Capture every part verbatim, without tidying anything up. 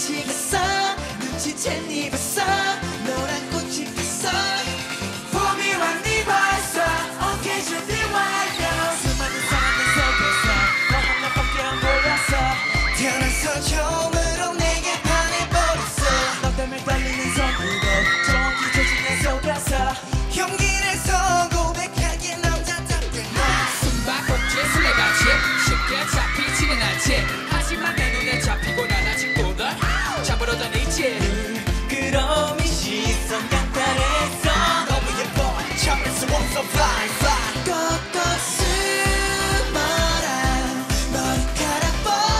미치겠어 눈치챈 네 벌써 노란 꽃이 폈어 봄이 왔니 벌써 occasionally 와요 수많은 사람들 속에서 너 하나밖에 안 보였어 태어나서 처음으로 내게 반해버렸어 너 때문에 달리는 손으로 정확히 조진 내 속에서 용기 내서 고백하기에 남자답게 숨바꼭질 술래같이 쉽게 잡히지는 않지 하지만 내 눈에 잡히고 난 아직보다 잡으러 다니지 그럼 이 시선 약탈했어 너무 예뻐 참을 수 없어 fly fly 꺾어 숨어라 머리카락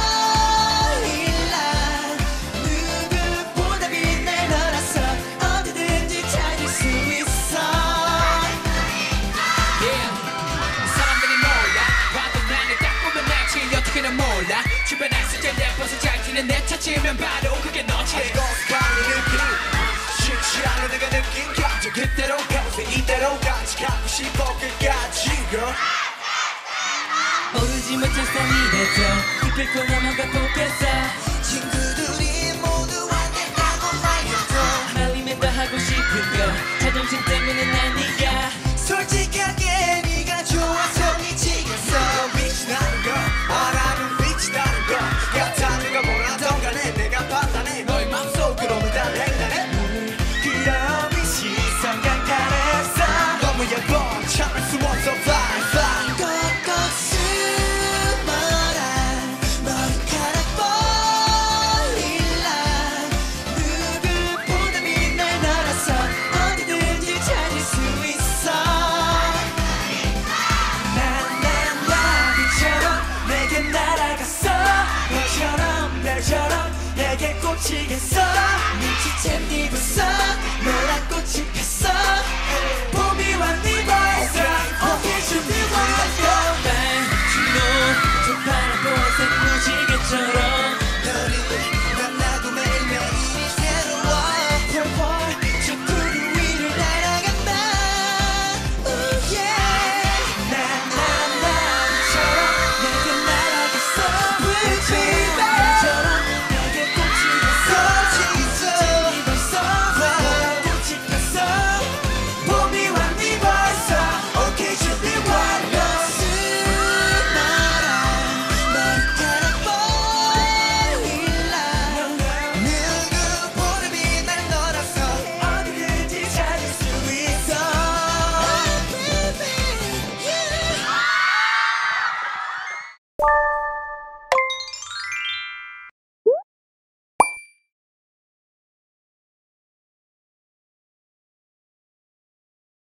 보일라 누구보다 빛날 너라서 어디든지 찾을 수 있어 yeah. 사람들이 몰라 봐도 나를 딱 보면 알지 어떻게는 몰라 주변에서 제일 예뻐서 잘 뛰는 내 찾으면 바로 그게 너지 아직 어색한 이 느낌 싫지 않아 내가 느낀 감정 그대로 평생 이대로 같이 가고 싶어 끝까지 girl 오르지 못한 산이라도 기필코 넘어가 보겠어 친구들이 모두 안 된다고 말해도 말리면 더 하고 싶은 거 자존심 때문은 아니야 솔직하게 네가 좋아서 미치겠어 빛이 나는 거 알아는 빛이 나는 거 같아 누가 뭐라던 간에 내가 판단해 너의 맘속으로는 다 횡단해 그럼 이 시선 강탈했어 너무 예뻐 참을 수 없어 fly fly 꺾어 숨어라 머리카락 보일라 누구보다 빛날 너라서 어디든지 찾을 수 있어 난 나비처럼 내게 날아갔어 너처럼 별처럼 내게 꽂히겠어 눈치챈 네 벌써 노랗고